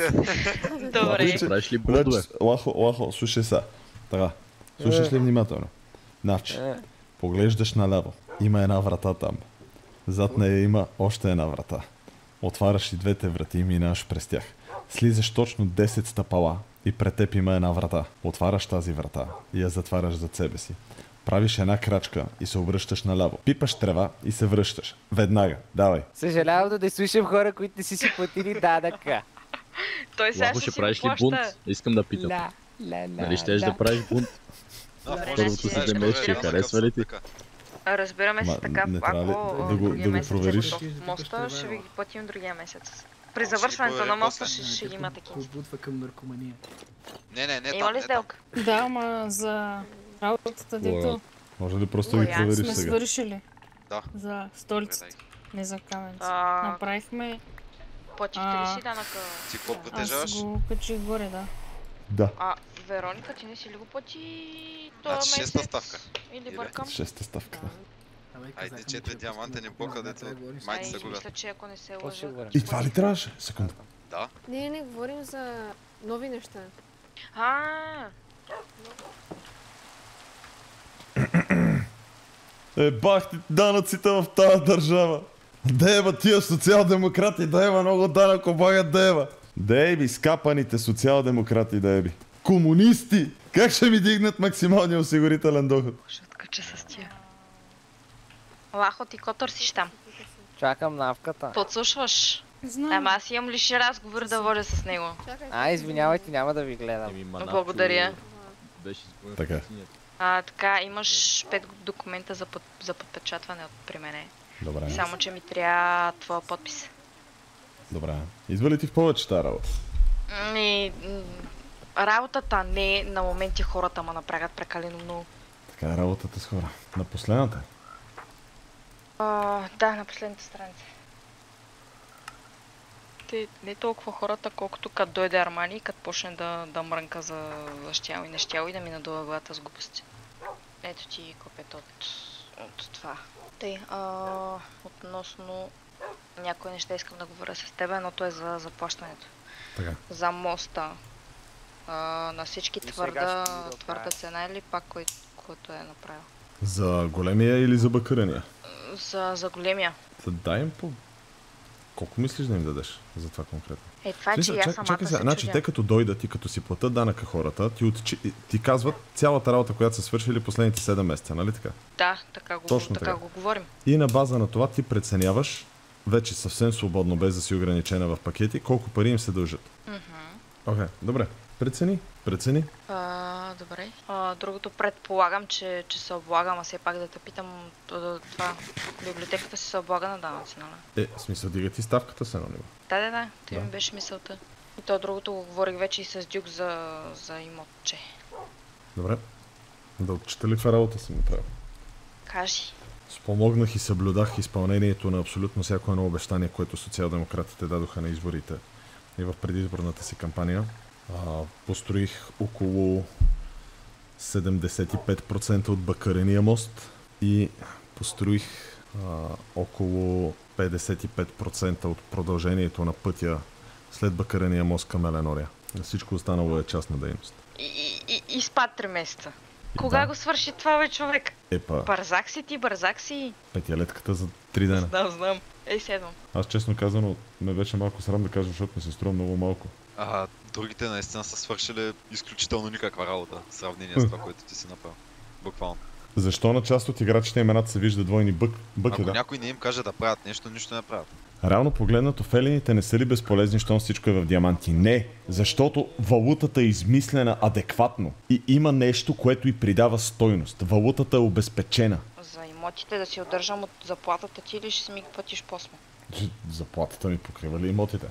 Добре. Правиш ли блудове? Лахо, лахо, слушай са. Така, слушаш ли внимателно? Значи, поглеждаш наляво. Има една врата там. Зад нея има още една врата. Отваряш и двете врати и минаваш през тях. Слизаш точно десет стъпала и пред теб има една врата. Отваряш тази врата и я затваряш зад себе си. Правиш една крачка и се обръщаш наляво. Пипаш трева и се връщаш. Веднага. Давай. Съжалявам да не слушам хора, които не си си платили данъка. Той сега Лахо, ще ще си правиш го ли бунт? плаща. Искам да питам. Ла, ла, ла, Нали щеш ла. да правиш бунт? Добре, Първото значи, седеммесечие, разбираме- харесва ли ти? Разбираме се Ма, така, не трябва ли ако да го- другия да го месец провериш? е готов моста, ще ви ги платим другия месец. При завършването на моста ще, ще ги има такива. Подбутва към наркомания. Не, не, не Има там, ли не там. сделка? Да, ама за работата, дето Може ли просто да ги Ой, аз провериш сме сега? свършили. Да. За столицата, не за Каменец. А, Направихме... Платихте ли а, си данъка? Ти какво Аз притежаваш? го качих горе, да. Да. А, Вероника, ти не си ли го плати този Значи месец? шеста ставка. Или Или? бъркам? Шеста ставка. Айде, четири диаманта не бока, дето майци се Ай, губят. мисля, че ако не се Какво ще лъжа... говорим? И това ли трябваше? Секунда. Да. Не, не говорим за нови неща. А, Е, бах ти данъците в тази държава. Дева тия социал-демократи, дева много данък облагат дева. Деби, скапаните социал-демократи, деби. Комунисти! Как ще ми дигнат максималния осигурителен доход? ще откача с тия. Лахо, ти ко търсиш там? Чакам навката. Подслушваш? Знам. Ама аз имам лиши разговор да водя с него. А, извинявайте, няма да ви гледам. Благодаря. Така. А, така, имаш пет документа за, под, за подпечатване от при мене. Добре. Само, че ми трябва твоя подпис. Добре. Идва ли ти в повече тази работа? Ми, м, работата не на моменти хората ма направят прекалено много. Така е работата с хора. На последната. А, да, на последната страница. Те не толкова хората, колкото като дойде Армани и като почне да, да мрънка за, за щял и нещял и да ми надува главата с глупости. Ето ти копията от, от това. Тъй, а, относно някои неща искам да говоря с теб, едното е за заплащането. Така. За моста. А, на всички твърда, твърда цена или пак кой, който е направил? За големия или за бакърения? За, за големия. Да дай им по... Колко мислиш да им дадеш за това конкретно? Е, това е, че Смисъл, и аз чак, самата чакай се сега, значи чудя. те като дойдат и като си платят данъка хората, ти, отчи, ти казват цялата работа, която са свършили последните седем месеца, нали така? Да, така го, Точно така така. го говорим. И на база на това ти преценяваш, вече съвсем свободно, без да си ограничена в пакети, колко пари им се дължат. Мгм. Окей, okay, добре. Прецени, прецени. А, добре. А, другото предполагам, че, че се облагам, а все пак да те питам, т- това, библиотеката си се облага на данъци, нали? Е, в смисъл, дига ти ставката се на него. Да, да, да, това Да. ми беше мисълта. И то другото го говорих вече и с Дюк за, за имотче. Добре. Да отчита ли каква работа съм направил? Кажи. Спомогнах и съблюдах изпълнението на абсолютно всяко едно обещание, което социал-демократите дадоха на изборите и в предизборната си кампания. А, построих около седемдесет и пет процента от Бакърения мост и построих а, около петдесет и пет процента от продължението на пътя след Бакърения мост към Еленория. Всичко останало е частна дейност. И, и, и, и спад три месеца. Кога Да. го свърши това, бе, човек? Епа, Бързак си ти, бързак си. петилетката за три дена. Знам, знам. Ей, седвам. Аз честно казано ме беше малко срам да кажа, защото ми се струва много малко. А другите наистина са свършили изключително никаква работа в сравнение с това, което ти си направил. Буквално. Защо на част от играчите имената се вижда двойни бък, бъки, Ако да? някой не им каже да правят нещо, нищо не правят. Реално погледнато, фелините не са ли безполезни, щом всичко е в диаманти? Не, защото валутата е измислена адекватно и има нещо, което и придава стойност. Валутата е обезпечена. За имотите да си удържам от заплатата ти или ще си ми ги платиш после? Заплатата ми покрива ли имотите?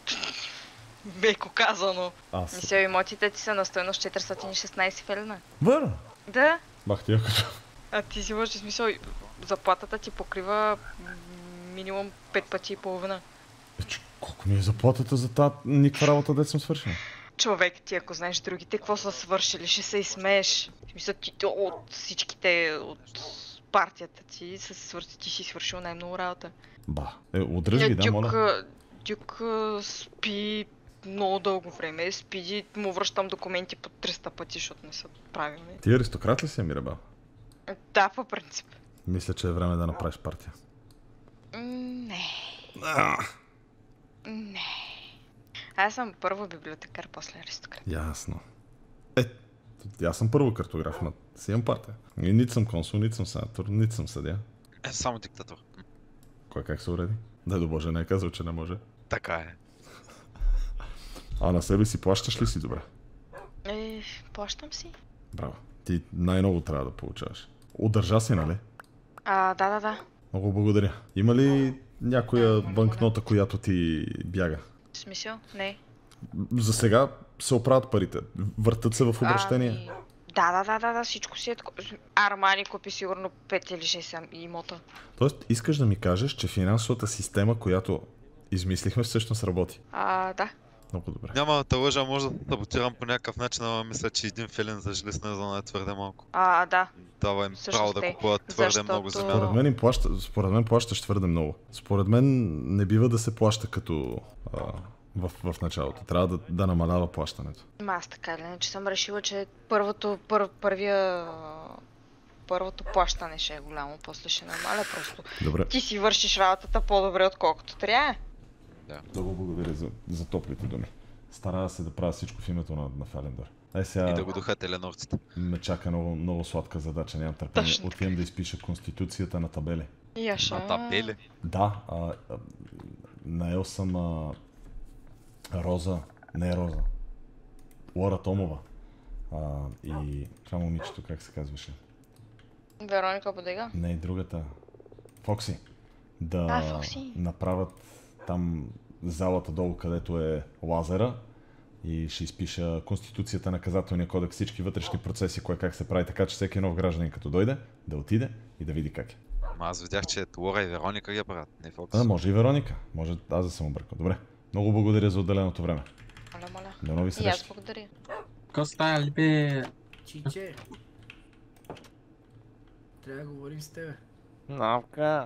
Меко казано. Аз. Мисля, имотите ти са на стойност четиристотин и шестнайсет фелина. Върна! Да. Бах ти якото. А ти си лъжи, смисъл, заплатата ти покрива м, минимум пет пъти и половина. Колко ми е заплатата за тази никаква работа, дет съм свършил? Човек, ти ако знаеш другите какво са свършили, ще се изсмееш. В смисъл, ти ти от всичките, от партията ти, са свър... ти си свършил най-много работа. Ба, е, удръж ги, да, Дюк, моля. Дюк а, спи много дълго време, спи и му връщам документи по триста пъти, защото не са правилни. Ти аристократ ли си, Мирабел? Да, по принцип. Мисля, че е време да направиш партия. М, Не. А, Не. Аз съм първо библиотекар, после аристократ. ясно. Е, аз съм първо картограф, но си имам партия. И нито съм консул, нито съм сенатор, нито съм съдия. Е, само диктатор. Кой как се уреди? Дай до Боже, не е казал, че не може. Така е. А на себе си плащаш ли си добре? Е, плащам си. Браво. Ти най-много трябва да получаваш. Удържа си, нали? А, да, да, да. Много благодаря. Има ли някоя банкнота, която ти бяга? В смисъл? Не. За сега се оправят парите. Въртат се в обращение. Ами, да, да, да, да, да, всичко си е тако. Армани купи сигурно пет или шест имота. Тоест, искаш да ми кажеш, че финансовата система, която измислихме, всъщност работи. А, да. Много добре. Няма да те лъжа, може да саботирам по някакъв начин, но мисля, че един филин за жилищна зона е твърде малко. А, да. Дава им Всъщност право да е, купуват твърде защото- много земя. Според мен, им плаща, според мен плащаш твърде много. Според мен не бива да се плаща като а, в, в началото. Трябва да, да намалява плащането. Ма аз така или иначе съм решила, че първото, пър, първия, първото плащане ще е голямо, после ще намаля просто. Добре. Ти си вършиш работата по-добре отколкото трябва. Да. Много благодаря за, за топлите думи. Старая се да правя всичко в името на, на Фелендър. Ай сега... И да го духат еленорците. Ме чака много, много сладка задача, нямам търпение. Точно Отивам да изпиша конституцията на табели. Яша. На табели? Да, а, а, наел съм а, Роза, не Роза, Лора Томова. А, и това момичето, как се казваше? Вероника Бодега? Не, другата. Фокси. Да А, Фокси. направят там залата долу, където е лазера и ще изпиша Конституцията, наказателния кодекс, всички вътрешни процеси, кое как се прави, така че всеки нов гражданин като дойде, да отиде и да види как е. Ма аз видях, че Лора и Вероника ги правят, не Фокс. А, може и Вероника. Може аз да съм объркал. Добре. Много благодаря за отделеното време. Моля, моля. До нови И аз срещи. благодаря. Какво става ли бе? Чиче. Трябва да говорим с тебе. Навка.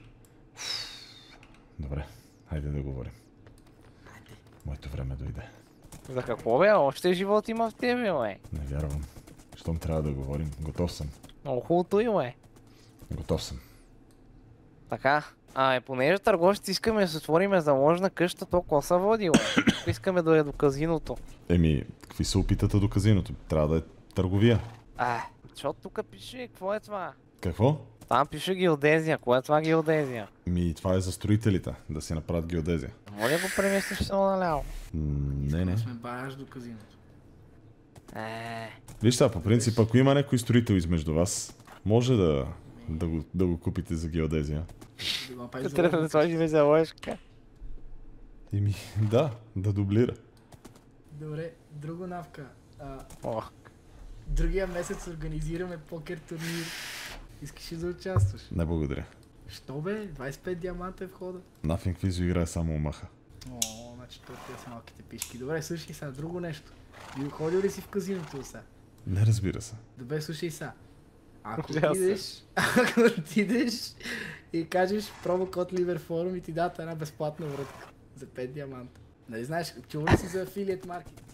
Добре. Хайде да говорим. Моето време дойде. За какво бе? Още живот има в тебе, бе. Не вярвам. Щом трябва да говорим. Готов съм. Много хубавото и, бе. Готов съм. Така. А, е, понеже търговците искаме да се отвориме заложна къща, толкова са води, бе. Искаме да е до казиното. Еми, какви са опитата до казиното? Трябва да е търговия. А, защото тук пише, какво е това? Какво? Там пише геодезия. Кое е това геодезия? Ми, това е за строителите, да си направят геодезия. Може ли го преместиш само наляво? М, не, не. Сме баяш до казиното. Е. Виж сега, по принцип, ако има някой строител измежду вас, може да, да, го, да го купите за геодезия. Да го направиш за Трябва да сложим за ложка. Еми, да, да дублира. Добре, друго навка. А, Ох. другия месец организираме покер турнир. Искаш ли да участваш? Не благодаря. Що бе? двайсет и пет диаманта е входа. Nothing Quiz играе само омаха. О, значи това са малките пишки. Добре, слушай сега, друго нещо. Бил ходил ли си в казиното сега? Не, разбира се. Добре, слушай сега. Ако Аз отидеш, ако отидеш и кажеш промокод Ливерфорум и ти дадат една безплатна врътка за пет диаманта. Нали знаеш, чува ли си за афилиет маркетинг?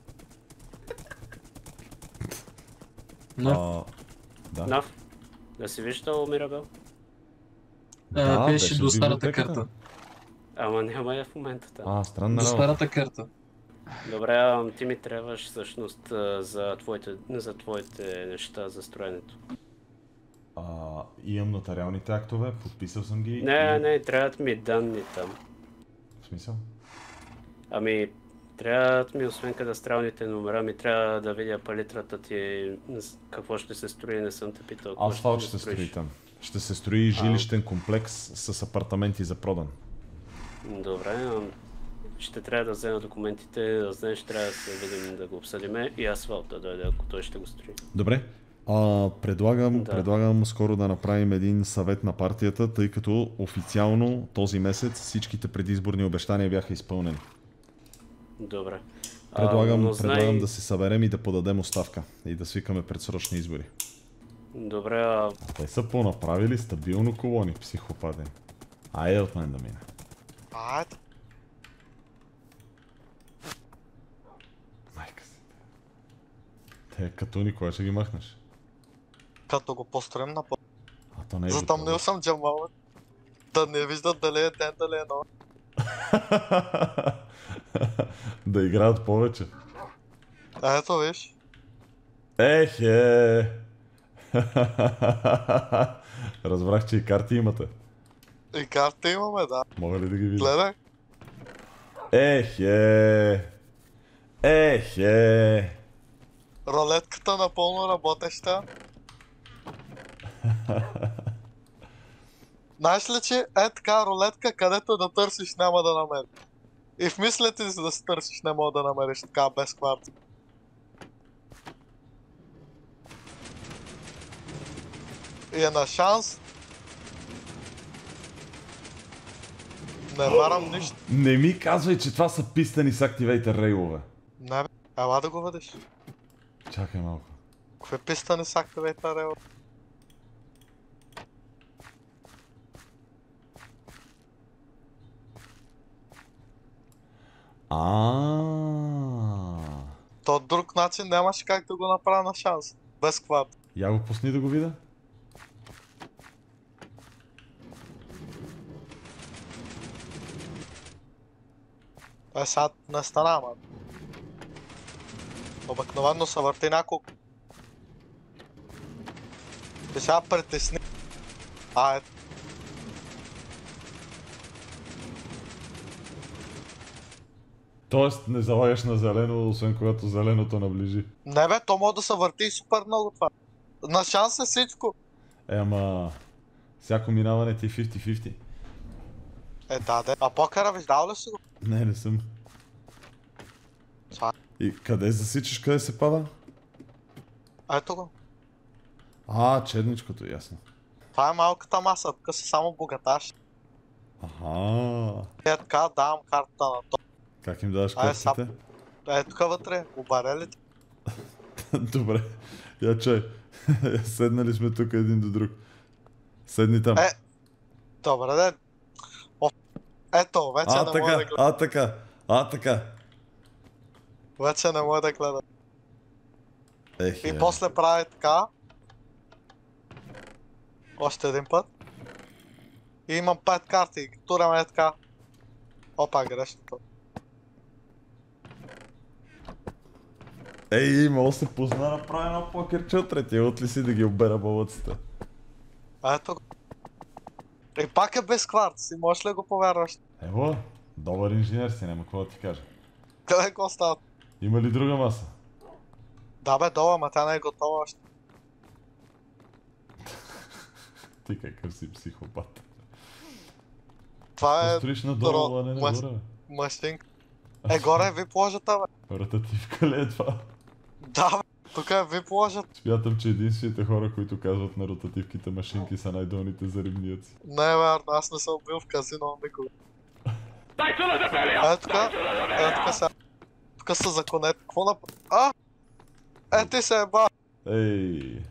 No. Да. Нав. Да си виждал Мирабел? Да, беше до старата карта. Ама няма я в момента там. А, странна До работа. старата карта. Добре, а ти ми трябваш всъщност а, за твоите, за твоите неща за строенето. А, имам нотариалните актове, подписал съм ги. Не, и... не, трябват ми данни там. В смисъл? Ами, трябват ми, освен кадастралните номера, ми трябва да видя палитрата ти, какво ще се строи, не съм те питал. какво Асфалт ще се строиш. строи там. Ще се строи жилищен комплекс с апартаменти за продан. Добре, а ще трябва да взема документите, да знаеш, трябва да се видим да го обсъдиме и асфалт да дойде, ако той ще го строи. Добре. А, предлагам, Да. предлагам скоро да направим един съвет на партията, тъй като официално този месец всичките предизборни обещания бяха изпълнени. Добре. Предлагам, А, но знай- предлагам да се съберем и да подадем оставка и да свикаме предсрочни избори. Добре, а Те са понаправили стабилно колони, психопати. Айде от мен да мине. Айде. Майка си. Те като никога ще ги махнеш. Като го построим на път. А то не е Затъмнил готово. съм Джамал. Да не виждат дали е ден, дали е нощ. Да играят повече. Ето виж. Ехе! Разбрах, че и карти имате. И карта имаме, да. Мога ли да ги видя? Гледай. Ехе! Ехе! Ролетката напълно работеща. Знаеш ли, че е така рулетка, където да търсиш няма да намериш. И в мислите си да си търсиш не мога да намериш така без кварт. И е на шанс. Не варам нищо. Не ми казвай, че това са пистани с активейтър рейлове. Не бе, ела да го видиш. Чакай малко. Какви пистани с активейтър рел? А. То друг начин нямаше как да го направя на шанс. Без квад. Я го пусни да го видя. Е, сега не стана, ама. Обикновено се върти няколко. И сега притесни. А, ето. Тоест не залагаш на зелено, освен когато зеленото наближи. Не бе, то може да се върти супер много това. На шанс е всичко. Е, ама... Всяко минаване ти е петдесет на петдесет. Е, да, да. А покера виждал ли си го? Не, не съм. Това. И къде засичаш, къде се пада? Ето го. А, черничкото, ясно. Това е малката маса, тук са само богаташи. Аха. Е, така давам картата на то. Как им даваш Ай, са... картите? Е, тук вътре, обарелите. Добре. Я чай. Седнали сме тук един до друг. Седни там. Е, добре, де. О, ето, вече а, не така, мога да гледам. А, така, а, така. Вече не мога да гледам. Ех, И е. после прави така. Още един път. И имам пет карти, ги тураме е така. Опа, грешното. Ей, мога се позна да прави едно покерче от третия, от ли си да ги обера бълъците? Ето го. И пак е без кварц, и можеш ли го повярваш? Ево, добър инженер си, няма какво да ти кажа. Къде какво става? Има ли друга маса? Да бе, долу, ама тя не е готова още. Ти какъв си психопат. Това е... Строиш надолу, а не мас... нагоре, бе. Машинка. Е, горе ви положата, бе. Ротативка ли е това? Да, бе. Тук е ви положат. Смятам, че единствените хора, които казват на ротативките машинки са най-долните заривниъци. Не, верно, аз не съм бил в казино никога. Е, тук, е, тук са... Тук са законете. Какво на... А! Е, ти се еба! Ей!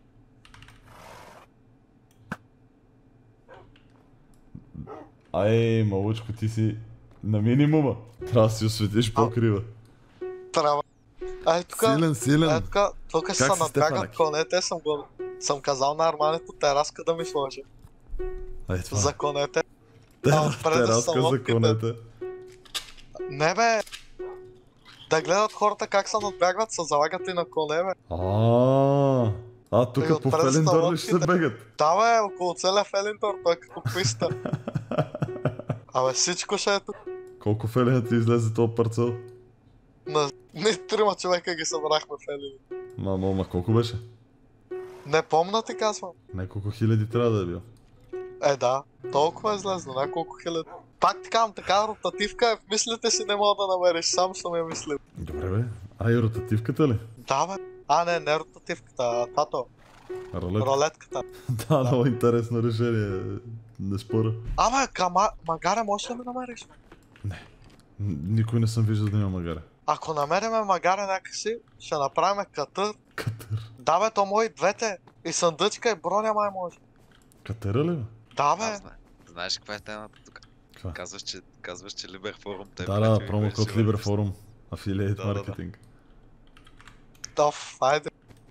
Ай, малучко, ти си на минимума. Трябва да си осветиш по-крива. Трябва. Ай, тук... Силен, силен. Е, тук, тук ще се надбягат конете, съм го... Съм казал на Армани по тераска да ми сложи. Ай, това. За конете. Тераска за конете. Не бе! Да гледат хората как се надбягват, се залагат и на коне, бе. Ааа, а тук по Фелиндор ли ще се бегат? Да бе, около целия Фелиндор, той е като писта. Абе, всичко ще е тук. Колко фелина ти излезе този парцел? На... Ние трима човека ги събрахме фелини. Мамо, ма колко беше? Не помня, ти казвам. Няколко хиляди трябва да е бил. Е, да, толкова е излезло, няколко хиляди. Пак ти казвам, така ротативка е, в мислите си не мога да намериш, сам съм я мислил. Добре бе, а и ротативката ли? Да бе, а не, не ротативката, а тато. Ролетка. Ролетката. Да, много интересно решение, не спора. Абе, кама... магаре можеш ли да намериш? Никой не съм виждал да има магаре. Ако намериме магаре някакси, ще направим катър. Катър? Да бе, то мои двете. И съндъчка и броня май може. Катъра ли бе? Да бе. Знаеш каква е темата тук? Каква? Казваш, че, казваш, че Liber Forum те Да, да, промокод Liber Forum. Affiliate Marketing. Тоф, айде.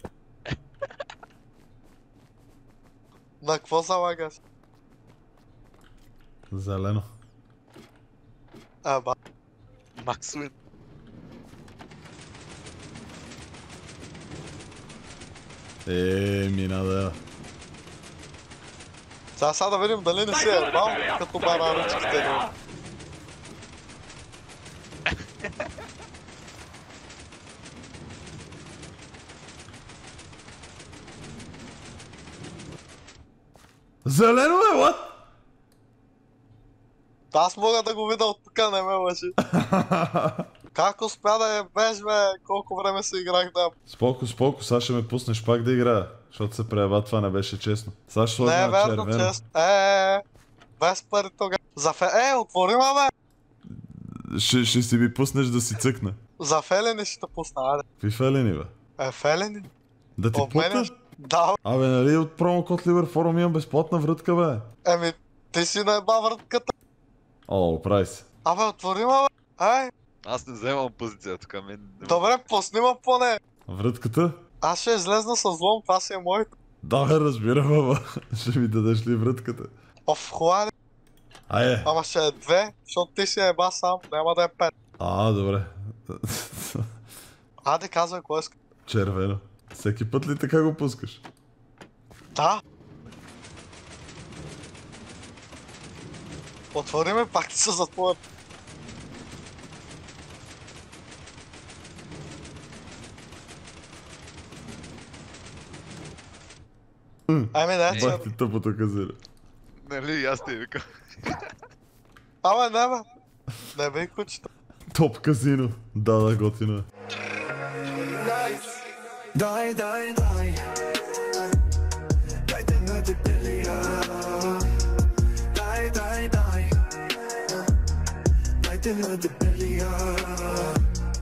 На какво залагаш? Зелено. Аба. Максуин. Е, мина да. Сега сега да видим дали не си е бал, като бананичките. Зелено е, what? Аз мога да го видя от тук, не ме лъжи. Как успя да я беш, бе? Колко време си играх там? Споко, споко, сега ще ме пуснеш пак да играя, защото се преява, това не беше честно. Сега ще Не сложа е на верно, червено. честно. Е, е, е, без пари тогава. За фе... Е, отвори ма, бе! Ще, ще си ми пуснеш да си цъкна. За фелени ще те пусна, аде. Какви фелини, бе? Е, фелени? Да ти Обменяш? путна? Да. Абе, нали от промокод Liber Forum имам безплатна врътка, бе? Еми, ти си наеба вратката. О, оправи се. Абе, отвори ма, бе! Ай, Аз не вземам позиция тук. Мен... Добре, поснима поне. Вратката? Аз ще излезна с злом, това си е моето. Да, бе, разбирам, ама ще ми дадеш ли вратката? Оф, хуали. Айде. Ама ще е две, защото ти си еба сам, няма да е пет. А, добре. Аде, казвай, кой иска. Червено. Всеки път ли така го пускаш? Да. Отвори ме, пак ти се затворя. Айме, не, че... Бах ти тъпото казино. Нали, аз те викам. Абе, не бе. Не бе и кучето. Топ казино. Да, да, готино е. Дай, дай, дай. Дайте на дебелия. Дай, дай, дай. Дайте на дебелия.